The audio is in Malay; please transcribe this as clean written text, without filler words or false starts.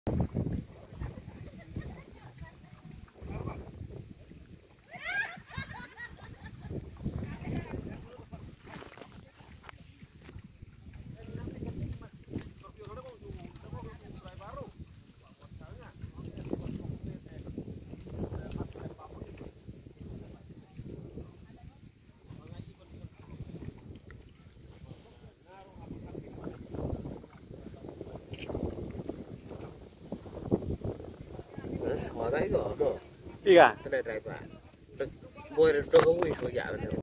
Hỏi đấy rồi. Iya. Cái này này bạn. Bôi nó không bị số dạ nữa.